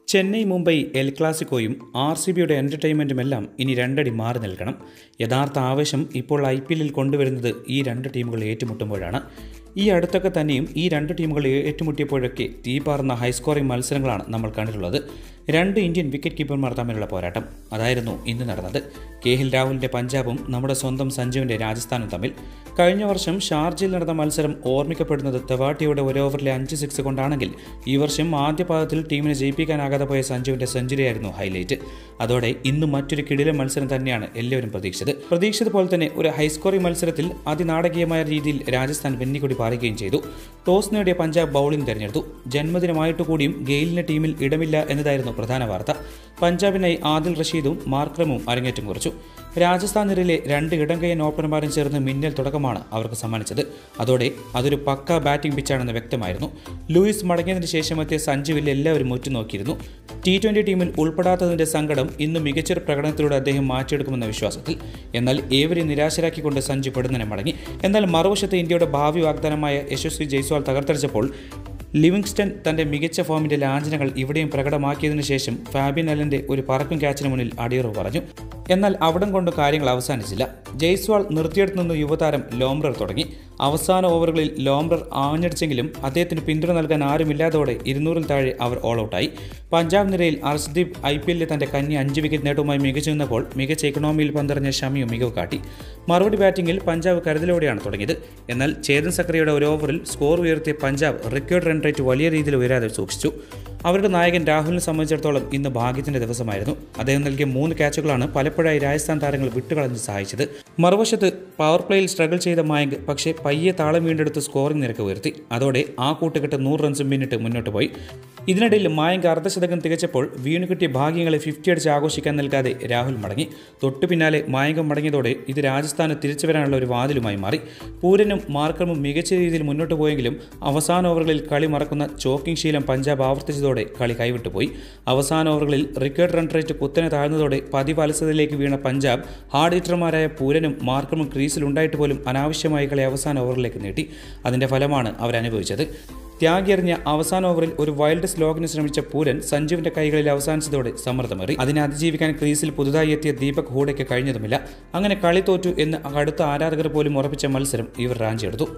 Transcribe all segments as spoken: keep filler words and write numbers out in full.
ചെന്നൈ മുംബൈ എൽ ക്ലാസിക്കോയും R C ബിയുടെ എൻ്റർടൈൻമെൻറ്റുമെല്ലാം ഇനി രണ്ടടി മാറി നിൽക്കണം. യഥാർത്ഥ ആവേശം ഇപ്പോൾ ഐ പി എല്ലിൽ കൊണ്ടുവരുന്നത് ഈ രണ്ട് ടീമുകൾ ഏറ്റുമുട്ടുമ്പോഴാണ്. ഈ അടുത്തൊക്കെ തന്നെയും ഈ രണ്ട് ടീമുകൾ ഏറ്റുമുട്ടിയപ്പോഴൊക്കെ തീപാറുന്ന ഹൈസ്കോറിംഗ് മത്സരങ്ങളാണ് നമ്മൾ കണ്ടിട്ടുള്ളത്. രണ്ട് ഇന്ത്യൻ വിക്കറ്റ് കീപ്പർമാർ തമ്മിലുള്ള പോരാട്ടം അതായിരുന്നു ഇന്ന് നടന്നത്. കെ എൽ രാഹുലിൻ്റെ പഞ്ചാബും നമ്മുടെ സ്വന്തം സഞ്ജുവിൻ്റെ രാജസ്ഥാനും തമ്മിൽ. കഴിഞ്ഞ വർഷം ഷാർജയിൽ നടന്ന മത്സരം ഓർമ്മിക്കപ്പെടുന്നത് തെവാട്ടിയുടെ ഒരു ഓവറിലെ അഞ്ച് സിക്സ് കൊണ്ടാണെങ്കിൽ ഈ വർഷം ആദ്യ പാദത്തിൽ ടീമിനെ ജയിപ്പിക്കാനാകാതെ പോയ സഞ്ജുവിൻ്റെ സെഞ്ചുറിയായിരുന്നു ഹൈലൈറ്റ്. അതോടെ ഇന്ന് മറ്റൊരു കിടിലൻ മത്സരം തന്നെയാണ് എല്ലാവരും പ്രതീക്ഷിച്ചത്. പ്രതീക്ഷിച്ചതുപോലെ തന്നെ ഒരു ഹൈസ്കോറിംഗ് മത്സരത്തിൽ അതിനാടകീയമായ രീതിയിൽ രാജസ്ഥാൻ വെന്നിക്കൊടി പാറുകയും ചെയ്തു. ടോസ് നേടിയ പഞ്ചാബ് ബൗളിംഗ് തിരഞ്ഞെടുത്തു. ജന്മദിനമായിട്ട് കൂടിയും ഗെയിലിന് ടീമിൽ ഇടമില്ല എന്നതായിരുന്നു പ്രധാന വാർത്ത. പഞ്ചാബിനായി ആദിൽ റഷീദും മാർക്രമും അരങ്ങേറ്റം കുറിച്ചു. രാജസ്ഥാൻ നിരയിലെ രണ്ട് ഇടംകൈയ്യൻ ഓപ്പണർമാരും ചേർന്ന് മിന്നൽ തുടക്കമാണ് അവർക്ക് സമ്മാനിച്ചത്. അതോടെ അതൊരു പക്ക ബാറ്റിംഗ് പിച്ചാണെന്ന് വ്യക്തമായിരുന്നു. ലൂയിസ് മടങ്ങിയതിന് ശേഷമെത്തിയ സഞ്ജുവിൽ എല്ലാവരും ഉറ്റുനോക്കിയിരുന്നു. ടി ട്വൻ്റി ടീമിൽ ഉൾപ്പെടാത്തതിൻ്റെ സങ്കടം ഇന്ന് മികച്ചൊരു പ്രകടനത്തിലൂടെ അദ്ദേഹം മാറ്റിയെടുക്കുമെന്ന വിശ്വാസത്തിൽ. എന്നാൽ ഏവരെയും നിരാശരാക്കിക്കൊണ്ട് സഞ്ജു പെടുന്നതിനെ മടങ്ങി. എന്നാൽ മറുവശത്ത് ഇന്ത്യയുടെ ഭാവി വാഗ്ദാനമായ യശസ്വി ജയ്സ്വാൾ തകർത്തടിച്ചപ്പോൾ ലിവിങ്സ്റ്റൺ തൻ്റെ മികച്ച ഫോമിൻ്റെ ലാഞ്ചനകൾ ഇവിടെയും പ്രകടമാക്കിയതിനു ശേഷം ഫാബിയൻ അലൻ്റെ ഒരു പറക്കും ക്യാച്ചിന് മുന്നിൽ അടിയറവ് പറഞ്ഞു. എന്നാൽ അവിടം കൊണ്ട് കാര്യങ്ങൾ അവസാനിച്ചില്ല. ജയ്സ്വാൾ നിർത്തിയെടുത്തു നിന്ന് യുവതാരം ലോംബ്രർ തുടങ്ങി. അവസാന ഓവറുകളിൽ ലോംബ്രർ ആഞ്ഞടിച്ചെങ്കിലും അദ്ദേഹത്തിന് പിന്തുണ നൽകാൻ ആരുമില്ലാതോടെ ഇരുന്നൂറിൽ താഴെ അവർ ഓൾ ഔട്ടായി. പഞ്ചാബ് നിരയിൽ അർഷ്ദീപ് ഐ പി എല്ലിലെ തൻ്റെ കന്നി അഞ്ച് വിക്കറ്റ് നേട്ടവുമായി മികച്ചു നിന്നപ്പോൾ മികച്ച ഇക്കണോമിയിൽ പന്തെറിഞ്ഞ ഷമിയും മികവ് കാട്ടി. മറുപടി ബാറ്റിംഗിൽ പഞ്ചാബ് കരുതലോടെയാണ് തുടങ്ങിയത്. എന്നാൽ ചേതൻ സക്രിയയുടെ ഒരു ഓവറിൽ സ്കോർ ഉയർത്തിയ പഞ്ചാബ് റെക്കോർഡ് റൺ റേറ്റ് വലിയ രീതിയിൽ ഉയരാതെ സൂക്ഷിച്ചു. അവരുടെ നായകൻ രാഹുലിനെ സംബന്ധിച്ചിടത്തോളം ഇന്ന് ഭാഗ്യത്തിൻ്റെ ദിവസമായിരുന്നു. അദ്ദേഹം നൽകിയ മൂന്ന് ക്യാച്ചുകളാണ് പലപ്പോഴായി രാജസ്ഥാൻ താരങ്ങൾ വിട്ടുകളഞ്ഞ് സഹായിച്ചത്. മറുവശത്ത് പവർ പ്ലേയിൽ സ്ട്രഗിൾ ചെയ്ത മായങ്ക് പക്ഷേ പയ്യെ താളം വീണ്ടെടുത്ത് സ്കോറിംഗ് നിരക്ക് ഉയർത്തി. അതോടെ ആ കൂട്ടുകെട്ട് നൂറ് റൺസും പിന്നിട്ട് മുന്നോട്ട് പോയി. ഇതിനിടയിൽ മായങ്ക് അർദ്ധശതകം തികച്ചപ്പോൾ വീണു കിട്ടിയ ഭാഗ്യങ്ങളെ ഫിഫ്റ്റി അടിച്ച് ആഘോഷിക്കാൻ നൽകാതെ രാഹുൽ മടങ്ങി. തൊട്ടു പിന്നാലെ മായങ്കം മടങ്ങിയതോടെ ഇത് രാജസ്ഥാന് തിരിച്ചു വരാനുള്ള ഒരു വാതിലുമായി മാറി. പൂരനും മാർക്കറും മികച്ച രീതിയിൽ മുന്നോട്ട് പോയെങ്കിലും അവസാന ഓവറുകളിൽ കളി മറക്കുന്ന ചോക്കിംഗ് ശീലം പഞ്ചാബ് ആവർത്തിച്ചതോടെ കളി കൈവിട്ടുപോയി. അവസാന ഓവറുകളിൽ റിക്കോർഡ് റൺ റേറ്റ് കുത്തനെ താഴ്ന്നതോടെ പതിവ് അലസതയിലേക്ക് വീണ പഞ്ചാബ് ഹാർഡ് ഹിറ്റർമാരായ പൂരനും മാർക്കറും ക്രീസിലുണ്ടായിട്ട് പോലും അനാവശ്യമായി കളി അവസാന ഓവറിലേക്ക് നീട്ടി. അതിൻ്റെ ഫലമാണ് അവരനുഭവിച്ചത്. ത്യാഗിയെറിഞ്ഞ അവസാന ഓവറിൽ ഒരു വൈൽഡ് സ്ലോഗിന് ശ്രമിച്ച പൂരൻ സഞ്ജുവിന്റെ കൈകളിൽ അവസാനിച്ചതോടെ സമ്മർദ്ദമേറി. അതിനെ അതിജീവിക്കാൻ ക്രീസിൽ പുതുതായി എത്തിയ ദീപക് ഹൂഡയ്ക്ക് കഴിഞ്ഞതുമില്ല. അങ്ങനെ കളി തോറ്റു എന്ന് കടുത്ത ആരാധകർ പോലും ഉറപ്പിച്ച മത്സരം ഇവർ റാഞ്ചിയെടുത്തു.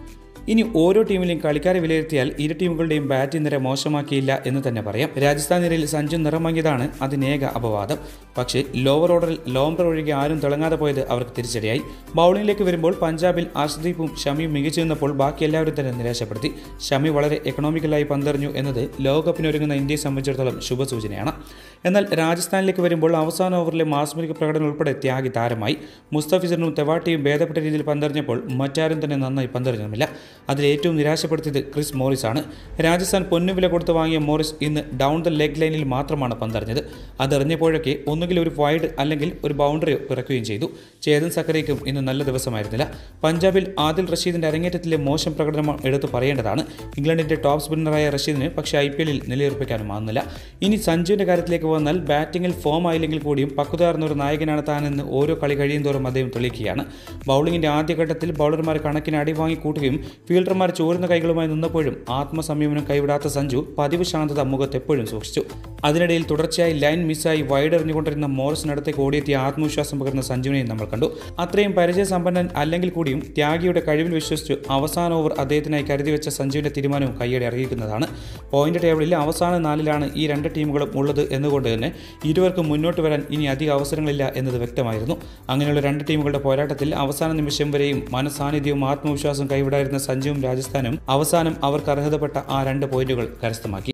ഇനി ഓരോ ടീമിലെയും കളിക്കാരെ വിലയിരുത്തിയാൽ ഇരു ടീമുകളുടെയും ബാറ്റിംഗ് നിര മോശമാക്കിയില്ല എന്ന് തന്നെ പറയാം. രാജസ്ഥാൻ നിരയിൽ സഞ്ജു നിറമങ്ങിയതാണ് അതിനേക അപവാദം. പക്ഷേ ലോവർ ഓർഡറിൽ ലോംബ്രർ ഒഴികെ ആരും തിളങ്ങാതെ പോയത് അവർക്ക് തിരിച്ചടിയായി. ബൗളിംഗിലേക്ക് വരുമ്പോൾ പഞ്ചാബിൽ അർഷ്ദീപും ഷമിയും മികച്ചു നിന്നപ്പോൾ ബാക്കി എല്ലാവരും തന്നെ നിരാശപ്പെടുത്തി. ഷമി വളരെ എക്കണോമിക്കലായി പന്തെറിഞ്ഞു എന്നത് ലോകകപ്പിനൊരുങ്ങുന്ന ഇന്ത്യയെ സംബന്ധിച്ചിടത്തോളം ശുഭസൂചനയാണ്. എന്നാൽ രാജസ്ഥാനിലേക്ക് വരുമ്പോൾ അവസാന ഓവറിലെ മാസ്മരിക പ്രകടനം ഉൾപ്പെടെ ത്യാഗി താരമായി. മുസ്തഫിസറിനും തെവാട്ടിയും ഭേദപ്പെട്ട രീതിയിൽ പന്തെറിഞ്ഞപ്പോൾ മറ്റാരും തന്നെ നന്നായി പന്തെറിഞ്ഞുമില്ല. അതിലേറ്റവും നിരാശപ്പെടുത്തിയത് ക്രിസ് മോറിസ് ആണ്. രാജസ്ഥാൻ പൊന്നുവില കൊടുത്ത് വാങ്ങിയ മോറിസ് ഇന്ന് ഡൗൺ ദ ലെഗ് ലൈനിൽ മാത്രമാണ് പന്തെറിഞ്ഞത്. അതെറിഞ്ഞപ്പോഴൊക്കെ ഒന്നുകിൽ ഒരു വൈഡ് അല്ലെങ്കിൽ ഒരു ബൗണ്ടറി പിറക്കുകയും ചെയ്തു. ചേതൻ സക്രിയയ്ക്കും ഇന്ന് നല്ല ദിവസമായിരുന്നില്ല. പഞ്ചാബിൽ ആദിൽ റഷീദിൻ്റെ അരങ്ങേറ്റത്തിലെ മോശം പ്രകടനം എടുത്തു പറയേണ്ടതാണ്. ഇംഗ്ലണ്ടിൻ്റെ ടോപ്പ് സ്പിന്നറായ റഷീദിന് പക്ഷേ ഐ പി എല്ലിൽ നിലയുറപ്പിക്കാനും ആകുന്നില്ല. ഇനി സഞ്ജുവിൻ്റെ കാര്യത്തിലേക്ക് വന്നാൽ ബാറ്റിങ്ങിൽ ഫോം ആയില്ലെങ്കിൽ കൂടിയും പക്വതാർന്ന ഒരു നായകനാണ് താനെന്ന് ഓരോ കളി കഴിയും തോറും അദ്ദേഹം തെളിയിക്കുകയാണ്. ബൗളിങ്ങിൻ്റെ ആദ്യഘട്ടത്തിൽ ബൗളർമാർ കണക്കിന് അടി വാങ്ങി കൂട്ടുകയും ഫീൽഡർമാർ ചോരുന്ന കൈകളുമായി നിന്നപ്പോഴും ആത്മസംയമനം കൈവിടാത്ത സഞ്ജു പതിവ് ശാന്തത മുഖത്ത് എപ്പോഴും സൂക്ഷിച്ചു. അതിനിടയിൽ തുടർച്ചയായി ലൈൻ മിസ്സായി വൈഡ് എറിഞ്ഞുകൊണ്ടിരുന്ന മോറിസിനടുത്തേക്ക് ഓടിയെത്തിയ ആത്മവിശ്വാസം പകർന്ന സഞ്ജുവിനെയും നമ്മൾ കണ്ടു. അത്രയും പരിചയസമ്പന്നൻ അല്ലെങ്കിൽ കൂടിയും ത്യാഗിയുടെ കഴിവിൽ വിശ്വസിച്ച് അവസാന ഓവർ അദ്ദേഹത്തിനായി കരുതി വെച്ച സഞ്ജുവിൻ്റെ തീരുമാനവും കയ്യടി അറിയിക്കുന്നതാണ്. പോയിന്റ് ടേബിളിൽ അവസാന നാലിലാണ് ഈ രണ്ട് ടീമുകളും ഉള്ളത് എന്നുകൊണ്ട് തന്നെ ഇരുവർക്കും മുന്നോട്ട് വരാൻ ഇനി അധിക അവസരങ്ങളില്ല എന്നത് വ്യക്തമായിരുന്നു. അങ്ങനെയുള്ള രണ്ട് ടീമുകളുടെ പോരാട്ടത്തിൽ അവസാന നിമിഷം വരെയും മനസാന്നിധ്യവും ആത്മവിശ്വാസവും കൈവിടായിരുന്ന സഞ്ജുവും രാജസ്ഥാനും അവസാനം അവർക്ക് അർഹതപ്പെട്ട ആ രണ്ട് പോയിന്റുകൾ കരസ്ഥമാക്കി.